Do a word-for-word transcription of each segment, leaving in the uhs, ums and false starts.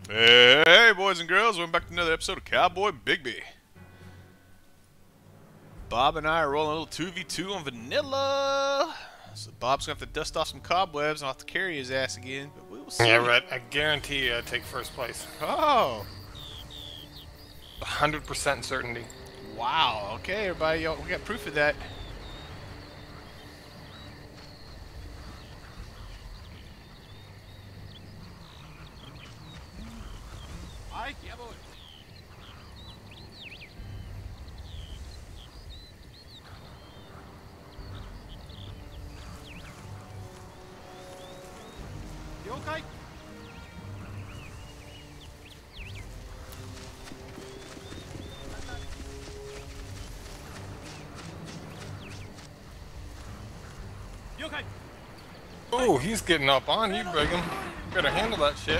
Hey, boys and girls, welcome back to another episode of Cowboy Bigby. Bob and I are rolling a little two v two on vanilla. So Bob's going to have to dust off some cobwebs and I'll have to carry his ass again, but we will see. Yeah, right. I guarantee you I take first place. Oh. one hundred percent certainty. Wow. Okay, everybody, y'all, we got proof of that. Okay. Okay. Oh, he's getting up on you, Brigham. You better handle that shit.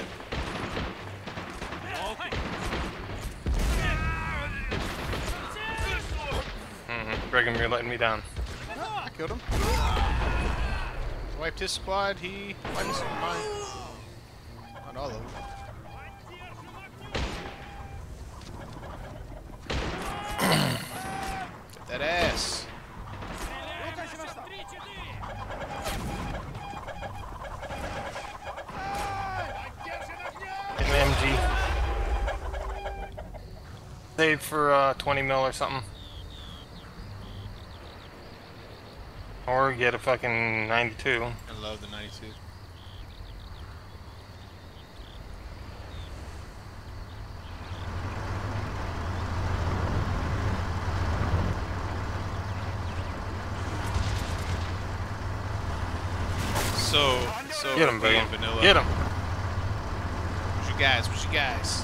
Mm-hmm. Brigham, you're letting me down. I killed him. Wiped his squad, he wiped some of mine. Not all of them. Get that ass. Get an M G. Save for uh, twenty mil or something. Or get a fucking ninety-two. I love the ninety-two. So, so Get him, baby. vanilla. Get him. What's you guys? What's you guys?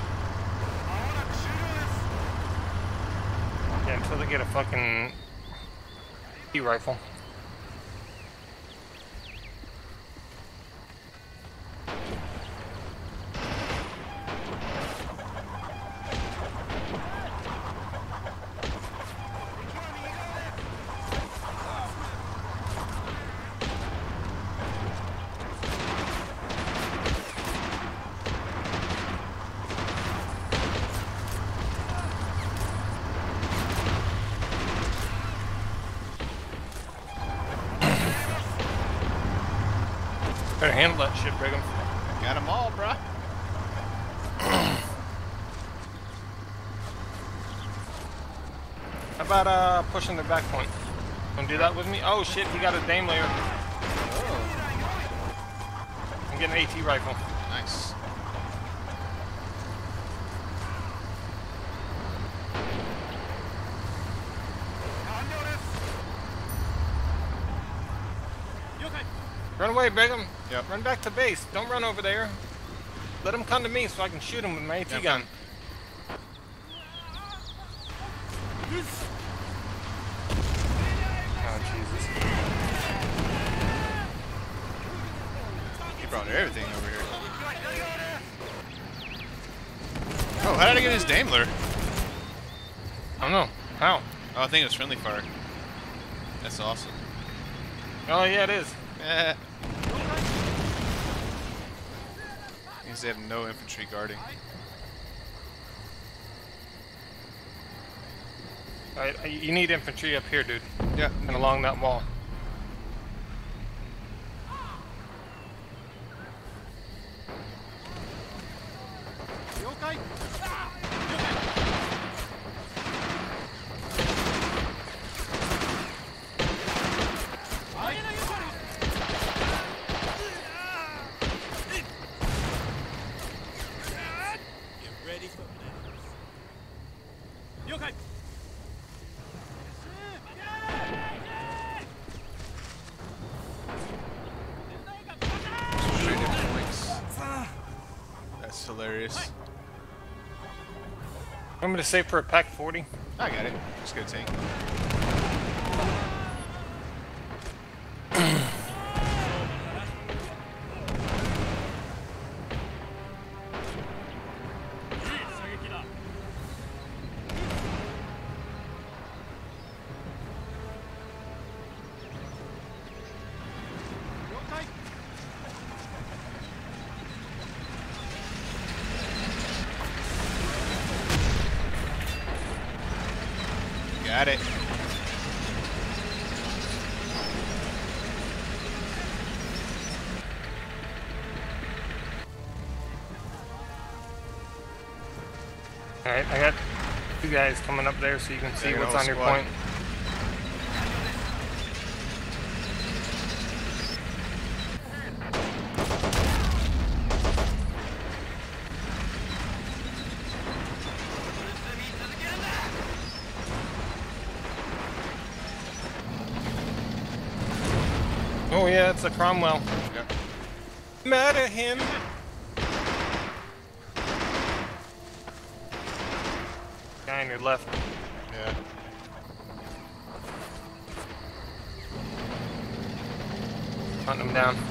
Yeah, until they get a fucking E rifle. Better handle that shit, Brigham. Got them all, bruh. How about uh pushing the back point? Wanna do that with me? Oh shit, he got a Dame layer. Oh, I'm getting an AT rifle. nice. Run away, Brigham. Yep. Run back to base. Don't run over there. Let him come to me so I can shoot him with my AT Yep. gun. Oh, Jesus. He brought everything over here. Oh, how did I get his Daimler? I don't know. How? Oh, I think it was friendly fire. That's awesome. Oh, yeah, it is. Eh. Means they have no infantry guarding. Alright, you need infantry up here, dude. Yeah. And along that wall. You okay? You okay? Straight in points. That's hilarious. Want me to save for a pack forty? I got it. Just get a tank. Got it. Alright, I got two guys coming up there so you can see Yeah, what's no on your squad. point. Oh yeah, it's a Cromwell. Yep. Mad at him. Guy on your left. Yeah. Hunting him down.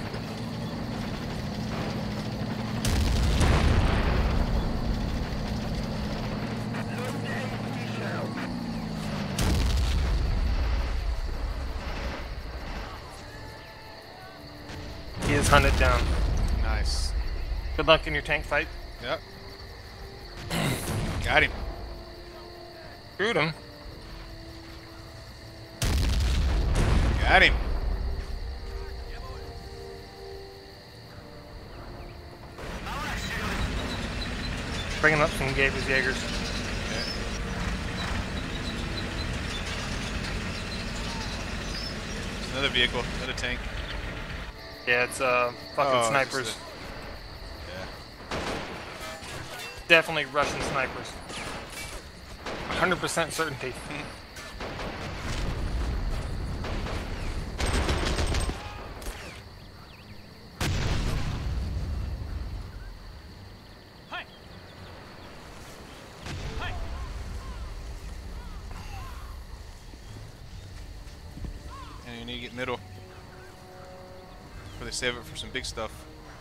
He is hunted down. Nice. Good luck in your tank fight. Yep. Got him. Shoot him. Got him. Bringing up some Gaber's Jaegers. Okay. There's another vehicle, another tank. Yeah, it's uh fucking Oh, snipers. it's Yeah. Definitely Russian snipers. one hundred percent certainty. And you need to get middle. Or they save it for some big stuff.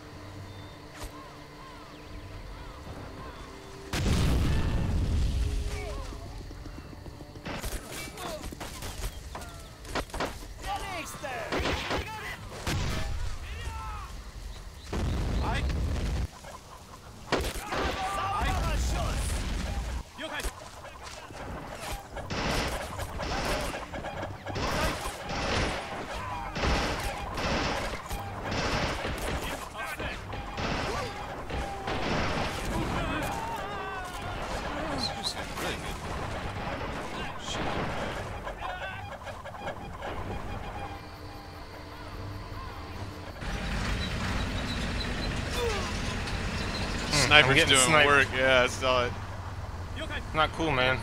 Sniper's getting doing sniped. work, yeah, I saw it. Not cool, man.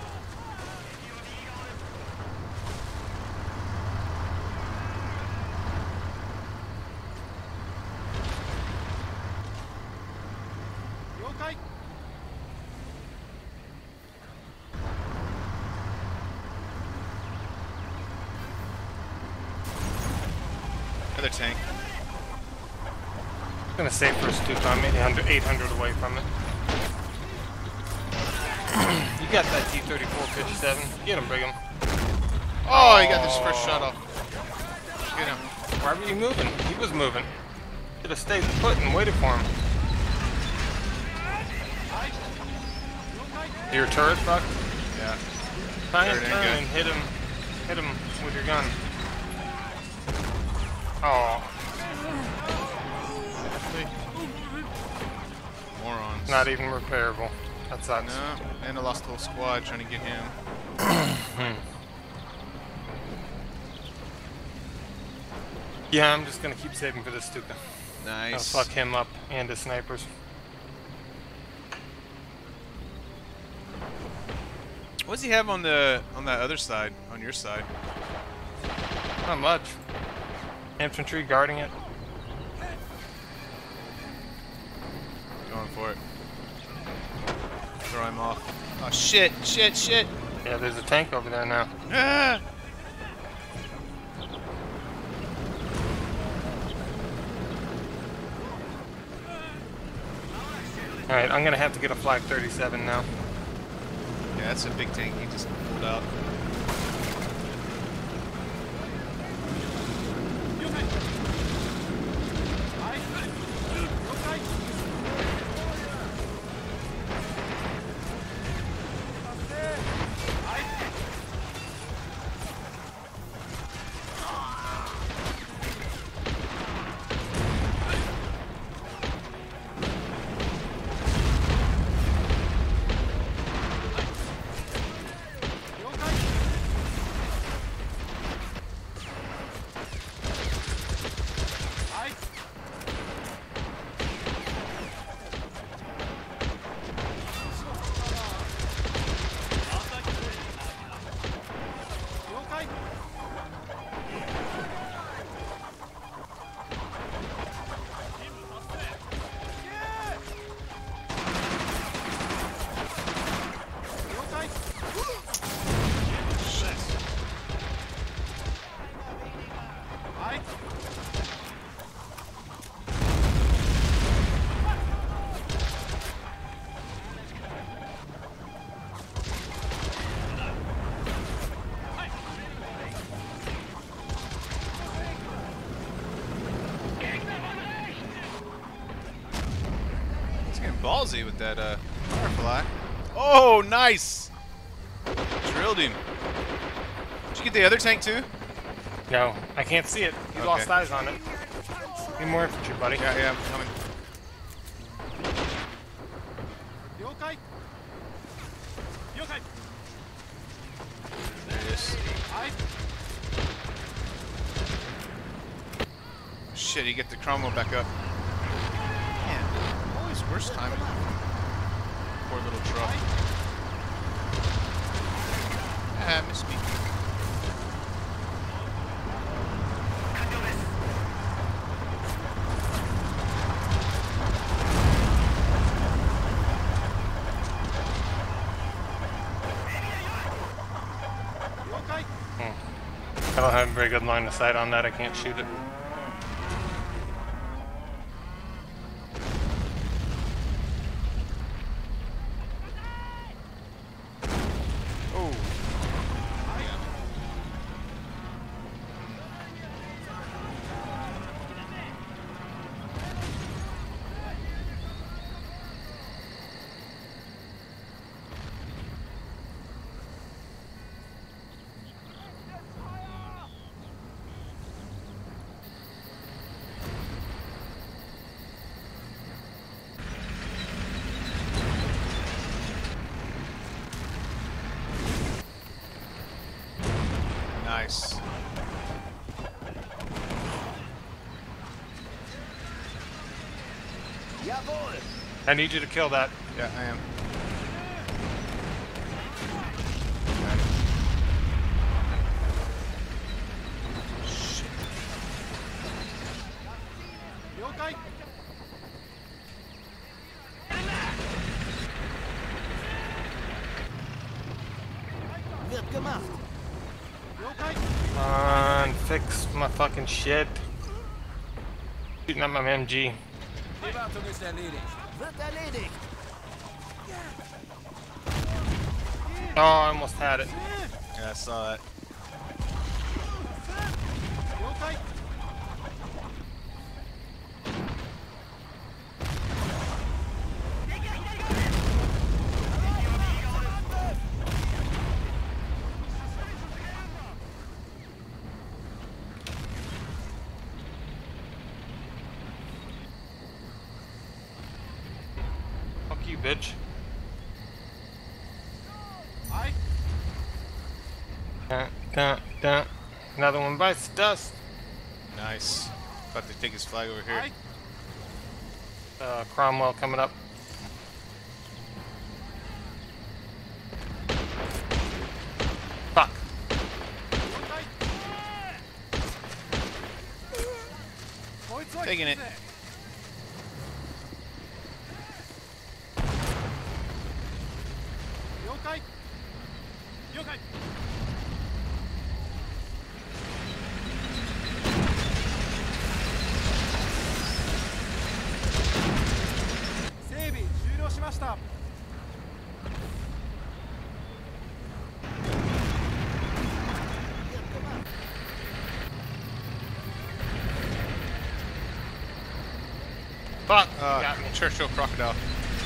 Another tank. I'm gonna save for a Stuka. I'm eight hundred away from it. You got that T thirty-four fifty-seven. Get him, Brigham. Oh, he got this first shot off. Get him. Why were you moving? He was moving. Should have stayed put and waited for him. Your turret fucked? Yeah. Try and Turret turn ain't and hit him. Hit him with your gun. Oh, Morons. not even repairable. That sucks. No, and I lost the whole squad trying to get him. Yeah, I'm just gonna keep saving for this Stuka. I'll Nice. fuck him up and his snipers. What does he have on the on that other side? On your side? Not much. Infantry guarding it. Going for it. Throw him off. Oh shit! Shit! Shit! Yeah, there's a tank over there now. Ah! Alright, I'm gonna have to get a Flak thirty-seven now. Yeah, that's a big tank he just pulled out. getting ballsy with that uh, firefly. Oh, nice! Drilled him. Did you get the other tank too? No, I can't see it. You Okay. lost eyes on it. Need more infantry, buddy. Yeah, yeah, I'm coming. There it is. Shit, you get the Cromwell back up. Man, always worst timing. Poor little truck. Ah, missed me. I don't have a very good line of sight on that. I can't shoot it. Oh. Nice. I need you to kill that. Yeah, I am. Shit. Come on, fix my fucking shit. Shooting at my M G. Oh, I almost had it. Yeah, I saw that. Fuck you, bitch. Dun, dun, dun. Another one bites the dust. Nice. About to take his flag over here. Uh, Cromwell coming up. Fuck. Taking it. Fuck. Uh, Got me. Churchill crocodile.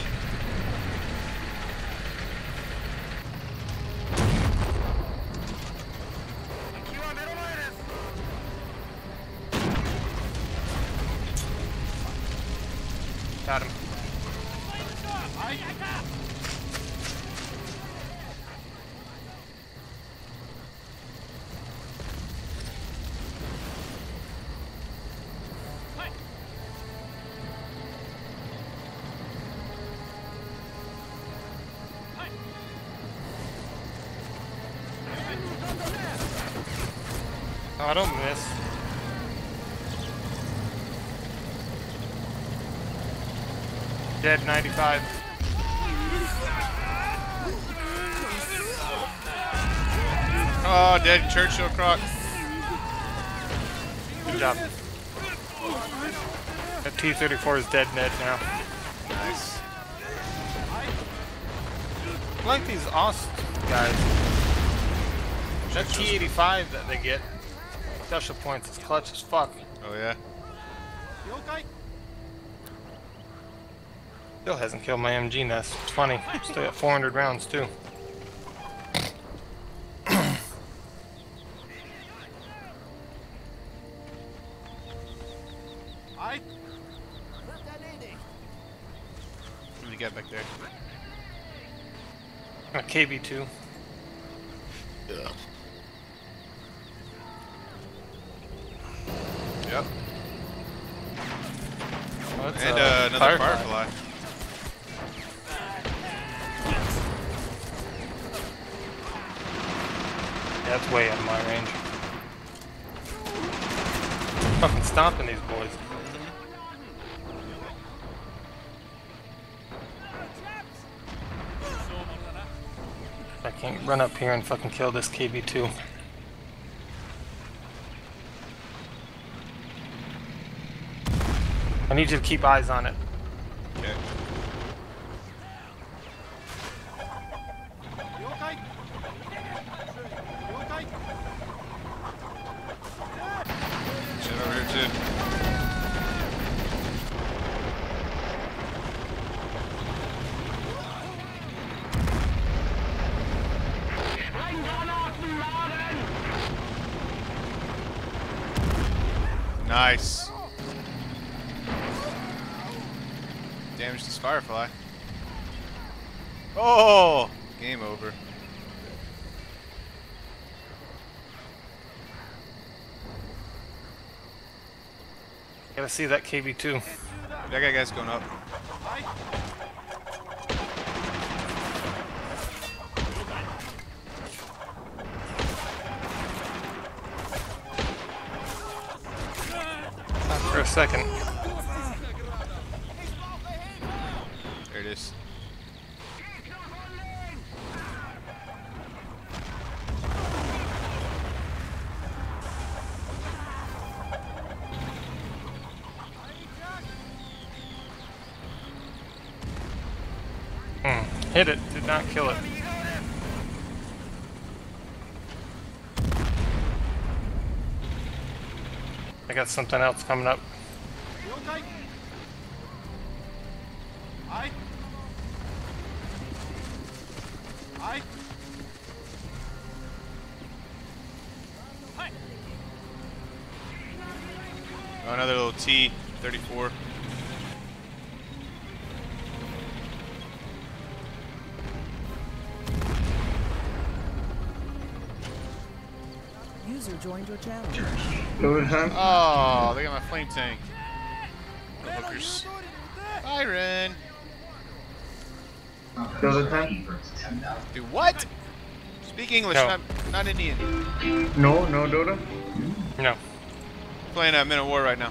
Got him. Oh, I don't miss. Dead ninety-five. Oh, dead Churchill croc. Good job. That T thirty-four is dead Ned now. Nice. I like these Ost guys. That T eighty-five that they get, special points, is clutch as fuck. Oh yeah. Still hasn't killed my M G nest. It's funny. Still got four hundred rounds too. I. What do you got back there? A K B two. Yeah. Yep. Oh, and uh, another firefly. firefly. Yeah, that's way out of my range. Fucking stomping these boys. I can't run up here and fucking kill this K B two. I need you to keep eyes on it. Okay. Shit over here too. Nice. Damage this firefly. Oh! Game over. Gotta see that K B two. That guy guy's going up. Not for a second. There it is. Hmm. Hit it, did not kill it. I got something else coming up. I. I. Oh, another little T thirty-four. User joined your channel. Oh, they got my flame tank. The hookers. Byron. Do what? Speak English, No. not, not Indian. No, no, Dota. No. Playing a Men of War right now.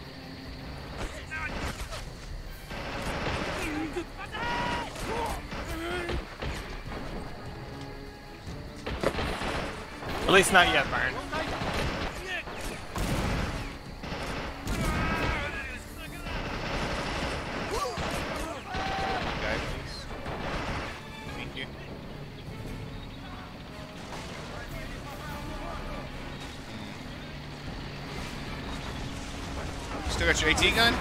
At least not yet, Byron. Guy, please. Thank you. Still got your AT gun?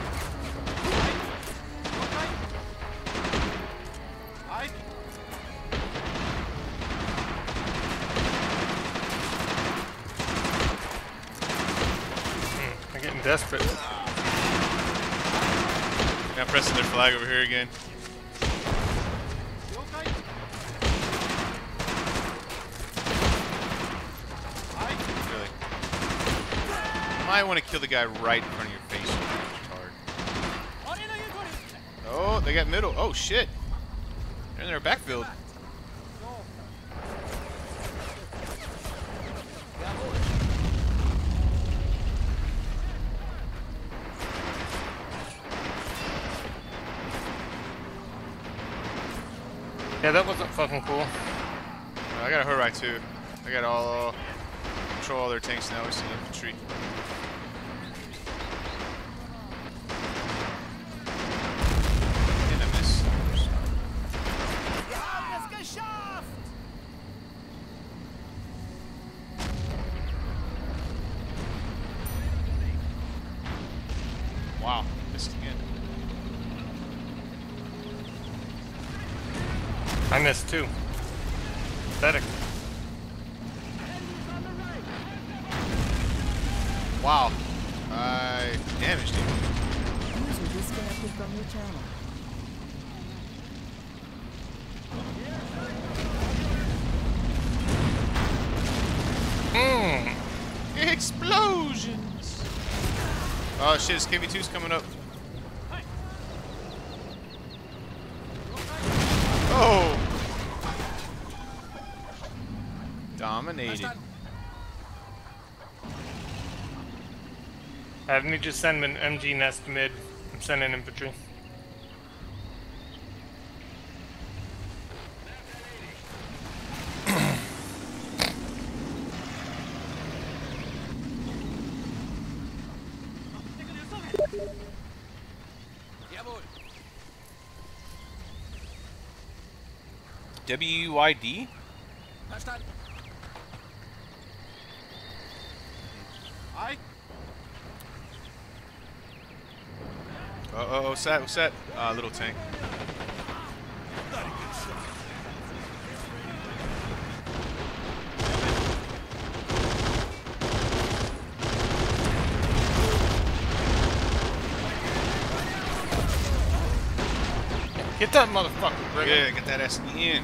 I'm getting desperate. Now pressing their flag over here again. Really? You might want to kill the guy right in front of your face. Oh, they got middle. Oh shit! They're in their backfield. Yeah, that wasn't fucking cool. Uh, I got a Hurai too. I got all control all their tanks now. We see infantry. Didn't I miss? Wow, missed again. I missed too. Pathetic. Wow. I damaged him. User disconnected from your channel. Mmm. Explosions! Oh shit, this K V two's coming up. Oh! Dominated. Have me just send an M G nest mid. I'm sending infantry. W Y D? Uh oh, what's that? What's that? Uh, little tank. Get that motherfucker, Brigham. Yeah, get that ass in.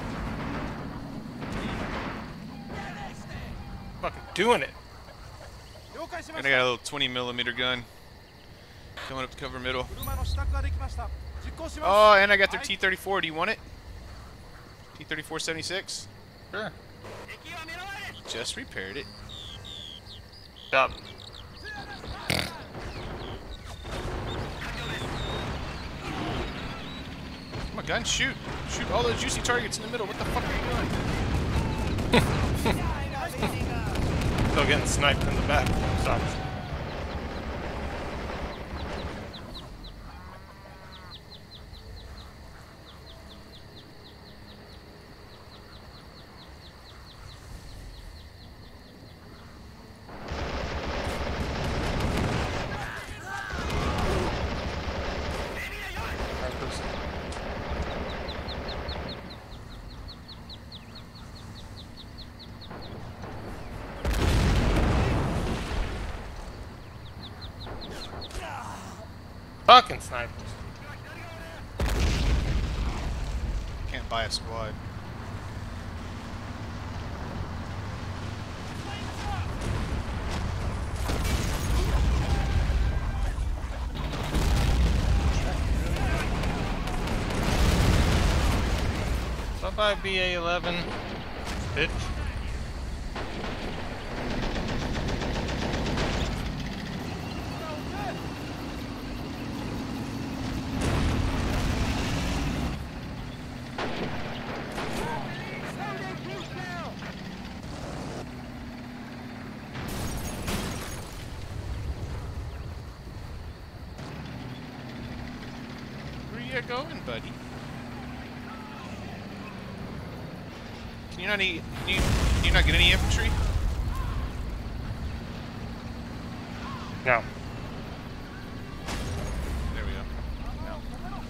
Fucking doing it. And I got a little twenty millimeter gun coming up to cover middle. Oh, and I got their T thirty-four. Do you want it? T thirty-four seventy-six? Sure. Just repaired it. Up. Come on, gun, shoot. Shoot all those juicy targets in the middle. What the fuck are you doing? Still getting sniped in the back. Sucks. Fucking snipers. Can't buy a squad. Bye bye B A eleven. Bitch. Where you going, buddy? Can you not eat, can you, can you not get any infantry? No. There we go. No.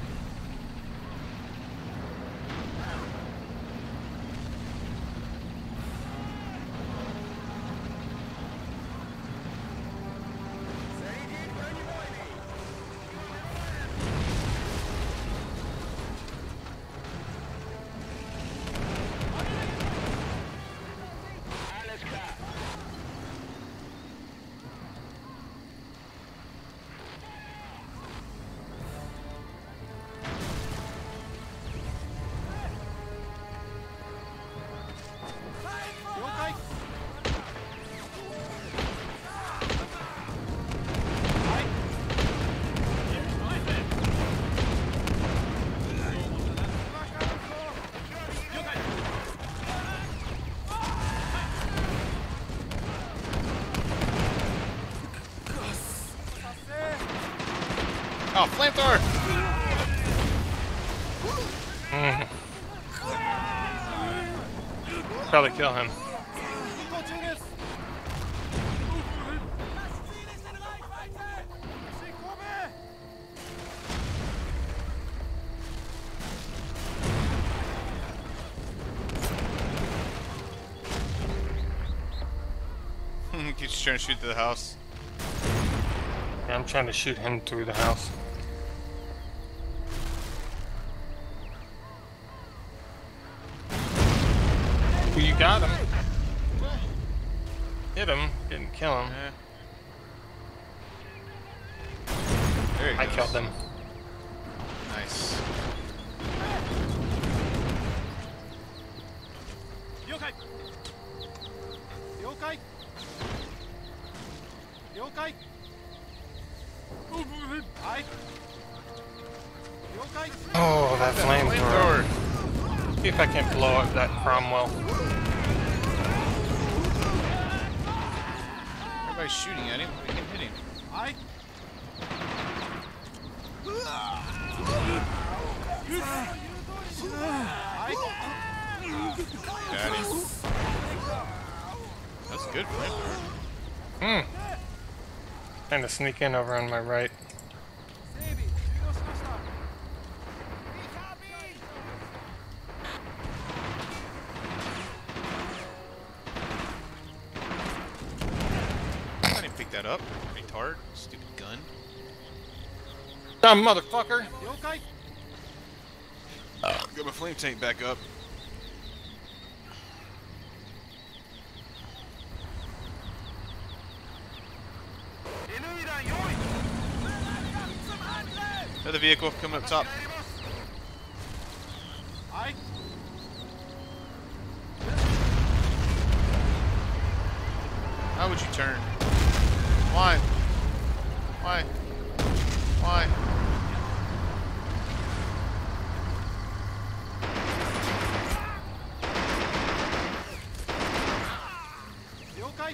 Oh, flamethrower! Mm. Probably kill him. He's trying to shoot through the house. Yeah, I'm trying to shoot him through the house. Well, you got him. Hit him, didn't kill him. Yeah. There he I goes. killed him. Nice. Yokai. Yokai. Yokai. Aye. Yokai. Oh, that flamethrower. Flamethrower. See if I can't blow up that Cromwell. Everybody's shooting at him. We can hit him. Aye. Got him. That's good flamethrower. Hmm. Trying to sneak in over on my right. I didn't pick that up. Retard. Stupid gun. Dumb motherfucker! Yokai. Got my flame tank back up. Another vehicle coming up top. Aye. How would you turn? Why? Why? Why? Yokai.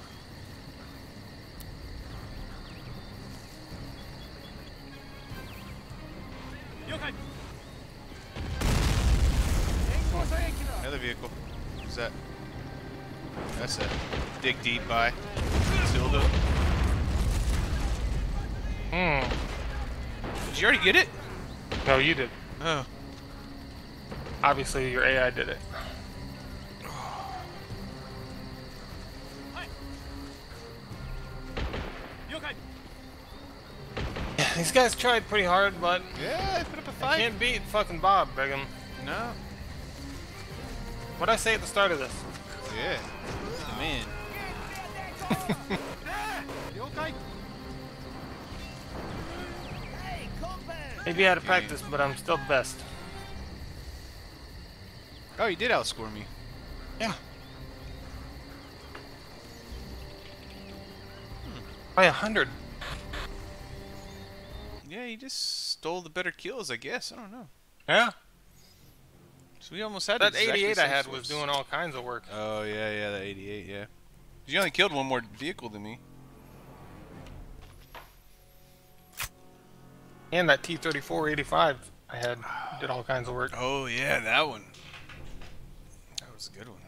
Yokai. Another vehicle. Who's that? That's it. Dig deep by. Tilda. Hmm. Did you already get it? No, you did. Oh. Obviously, your A I did it. Yokai. These guys tried pretty hard, but Yeah, put up a I fight. can't beat fucking Bob, Brigham. No. What'd I say at the start of this? Yeah. He's the man. Yokai. Maybe out of practice, but I'm still the best. Oh, you did outscore me. Yeah. By a hundred. Yeah, you just stole the better kills, I guess. I don't know. Yeah. So we almost had That exactly eighty-eight the I same had was scores. doing all kinds of work. Oh, yeah, yeah, the eighty-eight, yeah. You only killed one more vehicle than me. And that T thirty-four eighty-five I had did all kinds of work. Oh, yeah, that one. That was a good one.